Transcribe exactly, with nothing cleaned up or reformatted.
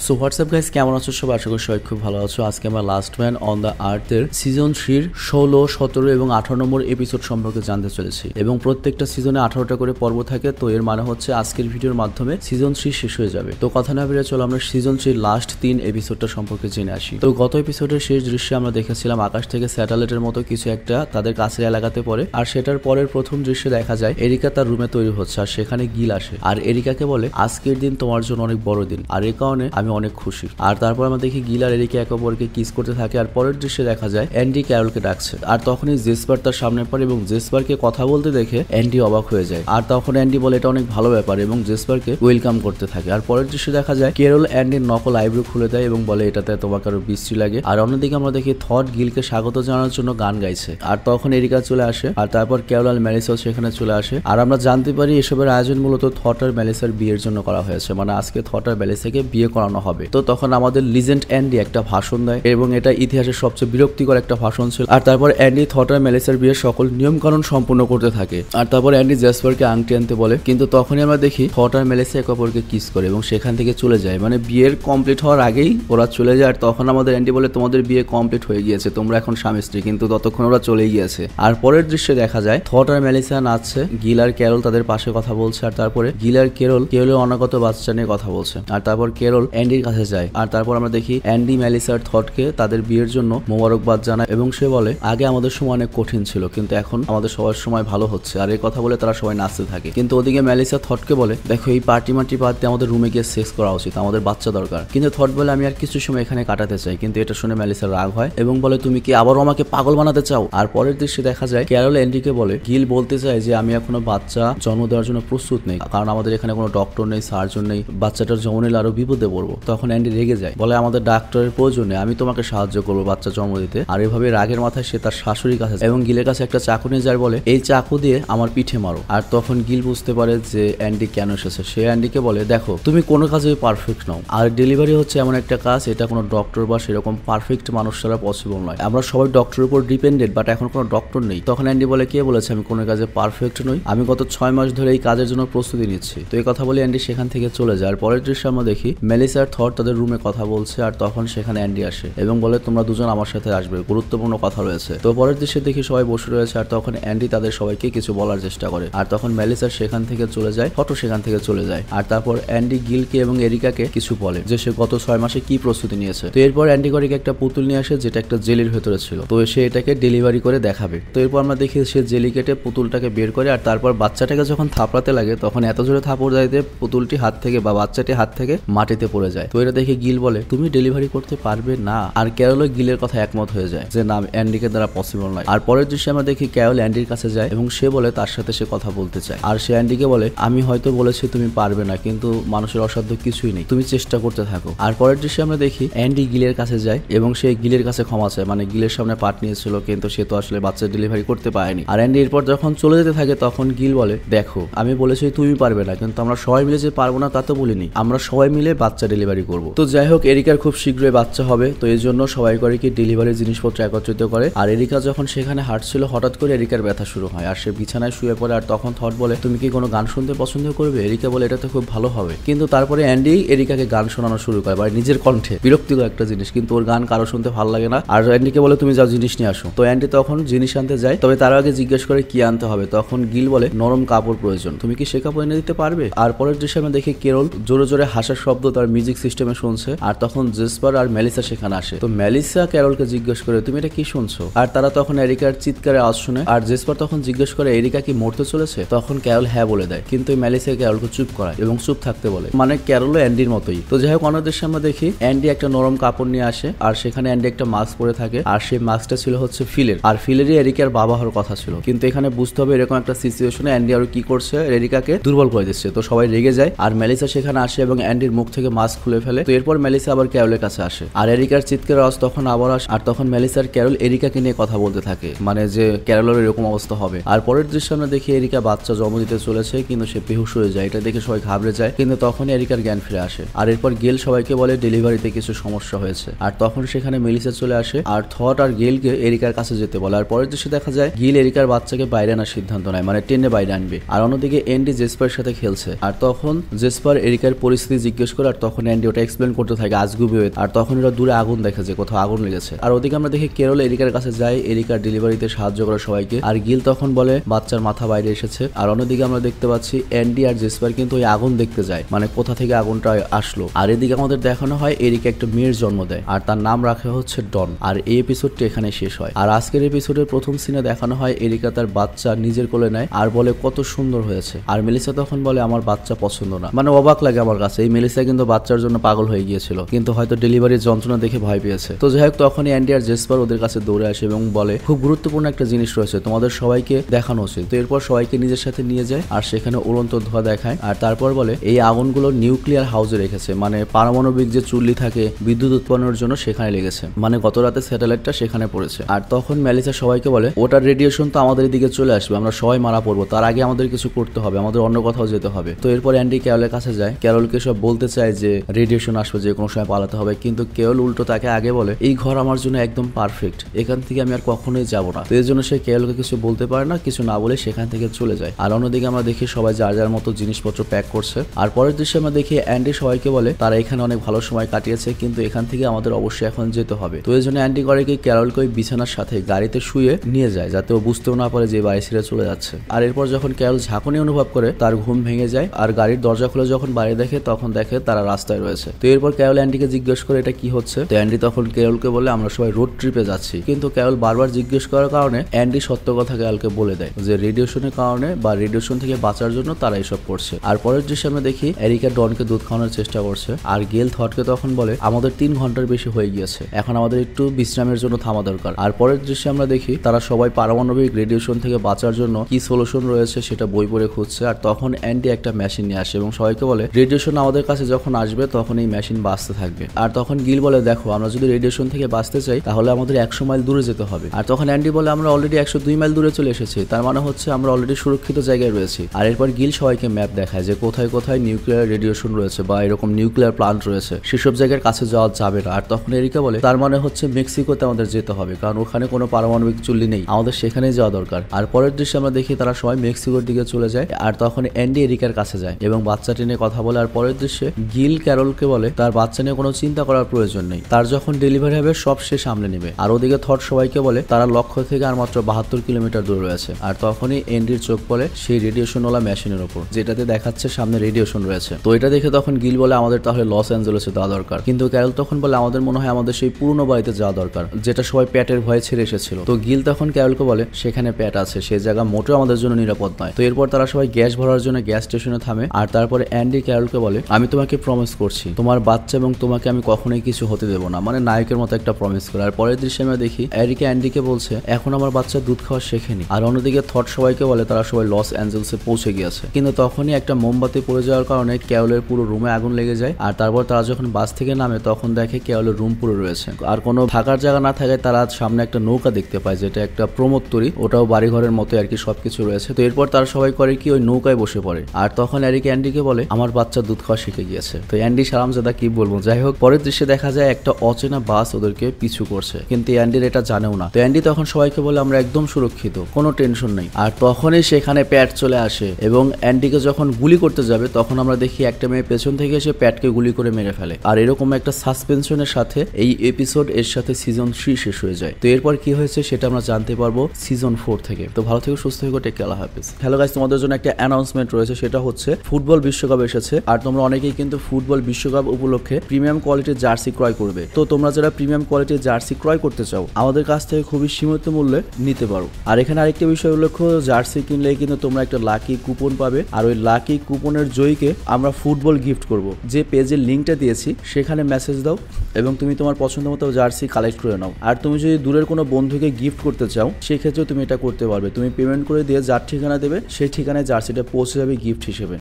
So WhatsApp guys, কেমন আছো সবাই? আশা করি সবাই খুব ভালো আছো। আজকে আমরা লাস্ট ম্যান অন দ্য আর্থের সিজন থ্রির ষোলো, সতেরো এবং আঠারো নম্বর এপিসোড সম্পর্কে জানতে চলেছি। এবং প্রত্যেকটা সিজনে আঠারোটা করে পর্ব থাকে, তো এর মানে হচ্ছে আজকের ভিডিওর মাধ্যমে সিজন থ্রি শেষ হয়ে যাবে। তো কথা না বেরিয়ে চলো আমরা সিজন থ্রির লাস্ট তিন এপিসোডটা সম্পর্কে জেনে আসি। তো গত এপিসোডের শেষ দৃশ্যে আমরা দেখেছিলাম আকাশ থেকে স্যাটেলাইটের মতো কিছু একটা তাদের কাছের এলাকাতে পড়ে, আর সেটার পরের প্রথম দৃশ্যে দেখা যায় এরিকা তার রুমে তৈরি হচ্ছে, আর সেখানে গিল আসে আর এরিকাকে বলে আজকের দিন তোমার জন্য অনেক বড় দিন, আর এই কারণে আমি অনেক খুশি। আর তারপর আমরা দেখি গিল আর এরিকা একে অপরকে কিস করতে থাকে, আর পরের দৃশ্যে দেখা যায় অ্যান্ডি ক্যারলকে ডাকছে, আর তখনই জেসপার তার সামনে পড়ে এবং জেসপারকে কথা বলতে দেখে অ্যান্ডি অবাক হয়ে যায়। আর তখন অ্যান্ডি বলে এটা অনেক ভালো ব্যাপার এবং জেসপারকে ওয়েলকাম করতে থাকে। আর পরের দৃশ্যে দেখা যায় ক্যারল অ্যান্ডির নকল আইব্রো খুলে দেয় এবং বলে এটাতে তোমাকে আরো বৃষ্টি লাগে। আর অন্যদিকে আমরা দেখি থট গিলকে স্বাগত জানানোর জন্য গান গাইছে, আর তখন এরিকা চলে আসে, আর তারপর ক্যারল আর ম্যালিসাও সেখানে চলে আসে। আর আমরা জানতে পারি এসবের আয়োজন মূলত থট আর ম্যালিসার বিয়ের জন্য করা হয়েছে, মানে আজকে থট আর ম্যালিসাকে বিয়ে করানো হবে। তো তখন আমাদের লিজেন্ড অ্যান্ডি একটা ভাষণ দেয় এবং এটা ইতিহাসের সবচেয়ে বিরক্তিকর একটা ভাষণ ছিল। আর তারপর অ্যান্ডি থট আর ম্যালিসার বিয়ের সকল নিয়ম কানুন সম্পূর্ণ করতে থাকে, আর তারপর অ্যান্ডি জেসপারকে আংটি আনতে বলে, কিন্তু তখনই আমরা দেখি থট আর ম্যালিসা একে অপরকে কিস করে এবং সেখান থেকে চলে যায়, মানে বিয়ের কমপ্লিট হওয়ার আগেই ওরা চলে যায়। আর তখন আমাদের অ্যান্ডি বলে তোমাদের বিয়ে কমপ্লিট হয়ে গিয়েছে, তোমরা এখন স্বামী স্ত্রী, কিন্তু ততক্ষণ ওরা চলে গিয়েছে। আর পরের দৃশ্যে দেখা যায় থট আর ম্যালিসা নাচছে, গিল আর ক্যারল তাদের পাশে কথা বলছে, আর তারপরে গিল আর ক্যারল কেরলের অনাগত বাচ্চা নিয়ে কথা বলছে। আর তারপর ক্যারল অ্যান্ডির কাছে যায়, আর তারপর আমরা দেখি অ্যান্ডি ম্যালিসা আর থটকে তাদের বিয়ের জন্য মোবারকবাদ জানায় এবং সে বলে আগে আমাদের সময় অনেক কঠিন ছিল, কিন্তু এখন আমাদের সবার সময় ভালো হচ্ছে। আর এই কথা বলে তারা সবাই নাচতে থাকে, কিন্তু ওদিকে ম্যালিসা থটকে বলে দেখো এই পার্টি মার্টি বাদ দিয়ে আমাদের রুমে গিয়ে সেক্স করা উচিত, আমাদের বাচ্চা দরকার। কিন্তু থট বলে আমি আর কিছু সময় এখানে কাটাতে চাই, কিন্তু এটা শুনে ম্যালিসার রাগ হয় এবং বলে তুমি কি আবারও আমাকে পাগল বানাতে চাও? আর পরের দৃশ্যে দেখা যায় ক্যারল অ্যান্ডিকে বলে গিল বলতে চায় যে আমি এখনো বাচ্চা জন্ম দেওয়ার জন্য প্রস্তুত নেই, কারণ আমাদের এখানে কোনো ডক্টর নেই, সার্জন নেই, বাচ্চাটার জন্ম নিলে আরো বিপদে পড়বো। তখন অ্যান্ডি রেগে যায়, বলে আমাদের ডাক্তারের প্রয়োজন নেই, আমি তোমাকে সাহায্য করবো বাচ্চা জন্ম দিতে। আর এভাবে রাগের মাথায় সে তার শাশুড়ির কাছে এবং গিলের কাছে একটা চাকু নিয়ে যায়, বলে এই চাকু দিয়ে আমার পিঠে মারো। আর তখন গিল বুঝতে পারে যে অ্যান্ডি কেন এসেছে। সে অ্যান্ডিকে বলে দেখো তুমি কোনো কাজে পারফেক্ট নও, আর ডেলিভারি হচ্ছে এমন একটা কাজ এটা কোনো ডক্টর বা সেরকম পারফেক্ট মানুষ ছাড়া পসিবল নয়, আমরা সবাই ডক্টরের উপর ডিপেন্ডেন্ট, বাট এখন কোনো ডক্টর নেই। তখন অ্যান্ডি বলে কে বলেছে আমি কোনো কাজে পারফেক্ট নই, আমি গত ছয় মাস ধরে এই কাজের জন্য প্রস্তুতি নিচ্ছি। তো এই কথা বলে অ্যান্ডি সেখান থেকে চলে যায়। আর পরের দৃশ্যে আমরা দেখি মেলিসা আর থট তাদের রুমে কথা বলছে, আর তখন সেখানে অ্যান্ডি আসে এবং বলে তোমরা দুজন আমার সাথে আসবে, গুরুত্বপূর্ণ কথা রয়েছে। তো পরের দৃশ্যে দেখি সবাই বসে রয়েছে, আর তখন অ্যান্ডি তাদের সবাইকে কিছু বলার চেষ্টা করে, আর তখন মেলিসা সেখান থেকে চলে যায়, থটও সেখান থেকে চলে যায়। আর তারপর অ্যান্ডি গিলকে এবং এরিকাকে কিছু বলে যে সে গত ছয় মাসে কি প্রস্তুতি নিয়েছে। তো এরপর অ্যান্ডি গরিকে একটা পুতুল নিয়ে আসে যেটা একটা জেলির ভেতরে ছিল, তো সে এটাকে ডেলিভারি করে দেখাবে। তো এরপর আমরা দেখি সে জেলি কেটে পুতুলটাকে বের করে, আর তারপর বাচ্চাটাকে যখন থাপড়াতে লাগে তখন এত জোরে থাপড় দেয় যে পুতুলটি হাত থেকে বা বাচ্চাটি হাত থেকে মাটিতে পড়ে যায়। তো এটা দেখে গিল বলে তুমি ডেলিভারি করতে পারবে না, আর ক্যারল গিলের কথা একমত হয়ে যায় যে না অ্যান্ডিকে দ্বারা পসিবল নয়। আর পরের দৃশ্যে আমরা দেখি ক্যারল অ্যান্ডির কাছে যায় এবং সে বলে তার সাথে সে কথা বলতে চায়, আর সে অ্যান্ডিকে বলে আমি হয়তো বলেছি তুমি পারবে না, কিন্তু মানুষের অসাধ্য কিছুই নেই, তুমি চেষ্টা করতে থাকো। আর পরের দৃশ্যে আমরা দেখি অ্যান্ডি গিলের কাছে যায় এবং সে গিলের কাছে ক্ষমা চায়, মানে গিলের সামনে পাঠ নিয়েছিল কিন্তু সে তো আসলে বাচ্চা ডেলিভারি করতে পারেনি। আর অ্যান্ডি এরপর যখন চলে যেতে থাকে তখন গিল বলে দেখো আমি বলেছি তুমি পারবে না, কিন্তু আমরা সবাই মিলে যে পারবো না তা তো বলিনি, আমরা সবাই মিলে বাচ্চা ডেলিভারি করবো। তো যাই হোক এরিকার খুব শীঘ্রই বাচ্চা হবে, তো এই জন্য সবাই করে কি ডেলিভারি জিনিসপত্র একত্রিত করে। আর এরিকা যখন সেখানে হাঁটছিল হঠাৎ করে এরিকার ব্যথা শুরু হয়, আর সে বিছানায় শুয়ে পড়ে। আর তখন থট বলে তুমি কি কোনো গান শুনতে পছন্দ করবে? এরিকা বলে এটা তো খুব ভালো হবে, কিন্তু তারপরে অ্যান্ডি এরিকাকে গান শোনানো শুরু করে, মানে নিজের কণ্ঠে, বিরক্তিকর একটা জিনিস, কিন্তু ওর গান কারো শুনতে ভালো লাগে না। আর অ্যান্ডিকে বলে তুমি যাও জিনিস নিয়ে আসো। তো অ্যান্ডি তখন জিনিস আনতে যায়, তবে তার আগে জিজ্ঞেস করে কি আনতে হবে। তখন গিল বলে নরম কাপড় প্রয়োজন, তুমি কি সে কাপড় এনে দিতে পারবে? আর পরের দৃশ্যে আমরা দেখি কেরল জোরে জোরে হাসার শব্দ তার মিউজিক সিস্টেমে শুনছে, আর তখন জেসপার আর মেলিসা সেখানে আসে। তো মেলিসা ক্যারলকে জিজ্ঞেস করে তুমি এটা কি শুনছো? আর তারা তখন এরিকার চিৎকারে আওয়াজ শুনে, আর জেসপার তখন জিজ্ঞেস করে এরিকা কি মরতে চলেছে? তখন ক্যারল হ্যাঁ বলে দেয়, কিন্তু মেলিসা ক্যারলকে চুপ করায় এবং চুপ থাকতে বলে, মানে ক্যারলও অ্যান্ডির মতোই। তো যাই হোক অন্য দৃশ্যে আমরা দেখি অ্যান্ডি একটা নরম কাপড় নিয়ে আসে, আর সেখানে অ্যান্ডি একটা মাস্ক পরে থাকে, আর সেই মাস্কটা ছিল হচ্ছে ফিলের, আর ফিলেরই এরিকার বাবা হওয়ার কথা ছিল। কিন্তু এখানে বুঝতে হবে এরকম একটা সিচুয়েশনে অ্যান্ডি আরো কি করছে, এরিকাকে দুর্বল করে দিচ্ছে। তো সবাই রেগে যায়, আর মেলিসা সেখানে আসে এবং অ্যান্ডির মুখ থেকে মাস্ক খুলে ফেলে। তো এরপর মেলিসা আবার ক্যারলের কাছে আসে, আর এরিকার চিৎকার আওয়াজ তখন আবার আসে, আর তখন মেলিসা আর ক্যারল এরিকাকে নিয়ে কথা বলতে থাকে, মানে যে ক্যারলের এরকম অবস্থা হবে। আর পরের দৃশ্যে আমরা দেখি এরিকা বাচ্চা জন্ম দিতে চলেছে, কিন্তু সে বেহুশ হয়ে যায়, এটা দেখে সবাই ঘাবড়ে যায়। কিন্তু তখন এরিকার জ্ঞান ফিরে আসে, আর এরপর গেল সবাইকে বলে ডেলিভারিতে কিছু সমস্যা হয়েছে। আর তখন সেখানে মেলিসা চলে আসে, আর থট আর গেলকে এরিকার কাছে যেতে বলে। আর পরের দৃশ্যে দেখা যায় গিল এরিকার বাচ্চাকে বাইরে আনার সিদ্ধান্ত নেয়, মানে টেনে বাইরে আনবে। আর অন্যদিকে অ্যান্ডি জেসপারের সাথে খেলছে, আর তখন জেসপার এরিকার পরিস্থিতি জিজ্ঞেস করে, আর তখন অ্যান্ডি ওটা এক্সপ্লেন করতে থাকে আজগুবি। আর তখন ওরা দূরে আগুন দেখে যে কোথাও আগুন লেগেছে। আর ওদিকে আমরা দেখি কেরল এরিকার কাছে যায়, এরিকার ডেলিভারিতে সাহায্য করে সবাইকে। আর গিল তখন বলে বাচ্চার মাথা বাইরে এসেছে। আর অন্যদিকে আমরা দেখতে পাচ্ছি অ্যান্ডি আর জেসপার কিন্তু ওই আগুন দেখতে যায়, মানে কোথা থেকে আগুনটা আসলো। আর এদিকে আমাদের দেখানো হয় এরিকা একটা মেয়ের জন্ম দেয় আর তার নাম রাখা হচ্ছে ডন। আর এই এপিসোডটি এখানে শেষ হয়। আর আজকের এপিসোডের প্রথম সিনে দেখানো হয় এরিকা তার বাচ্চা নিজের কোলে নেয় আর বলে কত সুন্দর হয়েছে। আর মেলিসা তখন বলে আমার বাচ্চা পছন্দ না। মানে অবাক লাগে আমার কাছে, এই মেলিসা কিন্তু বাচ্চার জন্য পাগল হয়ে গিয়েছিল, কিন্তু হয়তো ডেলিভারির যন্ত্রণা দেখে ভয় পেয়েছে। তো যাই হোক, তখনই অ্যান্ডি আর জেসপার ওদের কাছে দৌড়ে আসে এবং বলে খুব গুরুত্বপূর্ণ একটা জিনিস রয়েছে, তোমাদের সবাইকে দেখানো উচিত। তো এরপর সবাইকে নিজের সাথে নিয়ে যায় আর সেখানে উড়ন্ত ধোঁয়া দেখায়। আর তারপর বলে এই আগুনগুলো নিউক্লিয়ার হাউসে রেখেছে, মানে পারমাণবিক যে চুল্লি থাকে বিদ্যুৎ উৎপন্নের জন্য সেখানে লেগেছে, মানে গত রাতে স্যাটেলাইটটা সেখানে পড়েছে। আর তখন মেলিসা সবাইকে বলে ওটার রেডিয়েশন তো আমাদের দিকে চলে আসবে, আমরা সবাই মারা পড়বো, তার আগে আমাদের কিছু করতে হবে, আমাদের অন্য কোথাও যেতে হবে। তো এরপর অ্যান্ডি ক্যারলের কাছে যায়, ক্যারলকে সব বলতে চায় যে রেডিয়েশন আসবে, যে কোনো সময় পালাতে হবে। কিন্তু কেরল উল্টো তাকে আগে বলে এই ঘর আমার জন্য একদম পারফেক্ট, এখান থেকে আমি আর কখনোই যাবো না। তো এর জন্য সে কেরলকে কিছু বলতে পারে না, কিছু না বলে সেখান থেকে চলে যায়। আর অন্যদিকে আমরা দেখি সবাই যার যার মতো জিনিসপত্র প্যাক করছে। আর পরের দৃশ্যে আমরা দেখি অ্যান্ডি সবাইকে বলে তারা এখানে অনেক ভালো সময় কাটিয়েছে, কিন্তু এখান থেকে আমাদের অবশ্যই এখন যেতে হবে। তো এই জন্য অ্যান্ডি করে কি ক্যারলকে ওই বিছানার সাথে গাড়িতে শুয়ে নিয়ে যায়, যাতে ও বুঝতেও না পারে যে বাড়ি ছেড়ে চলে যাচ্ছে। আর এরপর যখন ক্যারল ঝাঁকুনি অনুভব করে তার ঘুম ভেঙে যায়। আর গাড়ির দরজা খুলে যখন বাইরে দেখে তখন দেখে তারা রাস্তায় রয়েছে। তো এরপর ক্যারল অ্যান্ডিকে জিজ্ঞেস করে এটা কি হচ্ছে। তো অ্যান্ডি তখন কেরলকে বলে আমরা সবাই রোড ট্রিপে যাচ্ছি। কিন্তু ক্যারল বারবার জিজ্ঞেস করার কারণে অ্যান্ডি সত্য কথা ক্যারলকে বলে দেয় যে রেডিয়েশনের কারণে বা রেডিয়েশন থেকে বাঁচার জন্য তারা এসব করছে। আর পরের দৃশ্যে আমরা দেখি এরিকা ডনকে দুধ খাওয়ানোর চেষ্টা করছে। আর গেল থটকে তখন বলে আমাদের তিন ঘন্টার বেশি হয়ে গিয়েছে, এখন আমাদের একটু বিশ্রামের জন্য থামা দরকার। আর পরের দৃশ্যে আমরা দেখি তারা সবাই পারমাণবিক রেডিয়েশন থেকে বাঁচার জন্য কি সলিউশন রয়েছে সেটা বই পড়ে খুঁজছে। আর তখন অ্যান্ডি একটা মেশিন নিয়ে আসে এবং সবাইকে বলে রেডিয়েশন আমাদের কাছে যখন আসবে তখন এই মেশিন বাঁচতে থাকবে। আর তখন গিল বলে দেখো আমরা যদি রেডিয়েশন থেকে বাঁচতে চাই তাহলে আমাদের একশো মাইল দূরে যেতে হবে। আর তখন অ্যান্ডি বলে আমরা অলরেডি একশো দুই মাইল দূরে চলে এসেছি, তার মানে হচ্ছে আমরা অলরেডি সুরক্ষিত জায়গায় রয়েছি। আর এরপর গিল সবাইকে ম্যাপ দেখায় যে কোথায় কোথায় নিউক্লিয়ার রেডিয়েশন রয়েছে বা এরকম নিউক্লিয়ার প্লান্ট রয়েছে, সেসব জায়গার কাছে যাওয়া যাবে না। আর তখন এরিকা বলে তার মানে হচ্ছে মেক্সিকোতে আমাদের যেতে হবে, কারণ ওখানে কোনো পারমাণবিক চুল্লি নেই, আমাদের সেখানেই যাওয়া দরকার। আর পরের দৃশ্যে আমরা দেখি তারা সবাই মেক্সিকোর দিকে চলে যায়। আর তখন অ্যান্ডি এরিকার কাছে যায় এবং বাচ্চাটি নিয়ে কথা বলে। আর পরের দৃশ্যে গিল ক্যারলকে বলে তার বাচ্চা নিয়ে কোনো চিন্তা করার প্রয়োজন নেই, তার যখন ডেলিভারি হবে সব সে সামলে নেবে। আর ওদিকে থট সবাইকে বলে তারা লক্ষ্য থেকে আর মাত্র বাহাত্তর কিলোমিটার দূরে রয়েছে। আর তখনই অ্যান্ডির চোখ পড়ে সেই রেডিয়েশনওয়ালা মেশিনের উপর, যেটাতে দেখাচ্ছে সামনে রেডিয়েশন রয়েছে। তো এটা দেখে তখন গিল বলে আমাদের তাহলে লস অ্যাঞ্জেলেসে যাওয়া দরকার। কিন্তু ক্যারল তখন বলে আমাদের মনে হয় আমাদের সেই পুরনো বাড়িতে যাওয়া দরকার, যেটা সবাই প্যাটের ভয়ে ছেড়ে এসেছিল। তো গিল তখন ক্যারলকে বলে সেখানে প্যাট আছে, সেই জায়গা মোটেও আমাদের জন্য নিরাপদ নয়। তো এরপর তারা সবাই গ্যাস ভরার জন্য গ্যাস স্টেশনে থামে। আর তারপরে অ্যান্ডি ক্যারলকে বলে আমি তোমাকে প্রমিস করছি তোমার বাচ্চা এবং তোমাকে আমি কখনোই কিছু হতে দেবো না, মানে নায়কের মতো একটা প্রমিস করে। আর পরের দৃশ্যে আমরা দেখি এরিকা অ্যান্ডিকে বলছে এখন আমার বাচ্চা দুধ খাওয়া শেখেনি। আর অন্যদিকে থট সবাইকে বলে তারা সবাই লস অ্যাঞ্জেলসে পৌঁছে গিয়েছে। কিন্তু তখনই একটা মোমবাতি পড়ে যাওয়ার কারণে ক্যারলের পুরো রুমে আগুন লেগে যায়। আর তারপর তারা যখন বাস থেকে নামে তখন দেখে ক্যারলের রুম পুরো রয়েছে। আর কোনো থাকার জায়গা না থাকায় তারা সামনে একটা নৌকা দেখতে পায়, যেটা একটা প্রমোদ তৈরি, ওটাও বাড়িঘরের মতো আর কি সবকিছু রয়েছে। তো এরপর তারা সবাই করে কি ওই নৌকায় বসে পড়ে। আর তখন এরিকা অ্যান্ডিকে বলে আমার বাচ্চা দুধ খাওয়া শিখে গিয়েছে। তো অ্যান্ডি সালামজাদা কি বলবো। যাই হোক, পরের দৃশ্যে দেখা যায় একটা অচেনা বাস ওদেরকে পিছু করছে, কিন্তু অ্যান্ডির এটা জানেও না। তো অ্যান্ডি তখন সবাইকে বলে আমরা একদম সুরক্ষিত, কোনো টেনশন নেই। আর তখনই সেখানে প্যাট চলে আসে এবং অ্যান্ডিকে যখন গুলি করতে যাবে তখন আমরা দেখি একটা মেয়ে পেছন থেকে এসে প্যাটকে গুলি করে মেরে ফেলে। আর এরকম একটা সাসপেনশনের সাথে এই এপিসোড এর সাথে সিজন থ্রি শেষ হয়ে যায়। তো এরপর কি হয়েছে সেটা আমরা জানতে পারবো সিজন ফোর থেকে। তো ভালো থেকে সুস্থ থেকে টেক কেয়ার, আল্লাহ হাফেজ। হ্যালো গাইস, তোমাদের জন্য একটা অ্যানাউন্সমেন্ট রয়েছে, সেটা হচ্ছে ফুটবল বিশ্বকাপ এসেছে। আর তোমরা অনেকেই কিন্তু ফুটবল বিশ্বকাপ উপলক্ষে প্রিমিয়াম কোয়ালিটির জার্সি ক্রয় করবে। তো তোমরা যারা প্রিমিয়াম কোয়ালিটির জার্সি ক্রয় করতে চাও আমাদের কাছ থেকে খুবই সীমিত মূল্যে নিতে পারো। আর এখানে আরেকটা বিষয় উল্লেখ্য, জার্সি কিনলে কিন্তু তোমরা একটা লাকি কুপন পাবে। আর ওই লাকি কুপনের জয়ীকে আমরা ফুটবল গিফট করব। যে পেজের লিঙ্কটা দিয়েছি সেখানে মেসেজ দাও এবং তুমি তোমার পছন্দ মতো জার্সি কালেক্ট করে নাও। আর তুমি যদি দূরের কোনো বন্ধুকে গিফট করতে চাও সেক্ষেত্রেও তুমি এটা করতে পারবে। তুমি পেমেন্ট করে দিয়ে যার ঠিকানা দেবে সেই ঠিকানায় জার্সিটা পৌঁছে যাবে গিফট হিসেবে।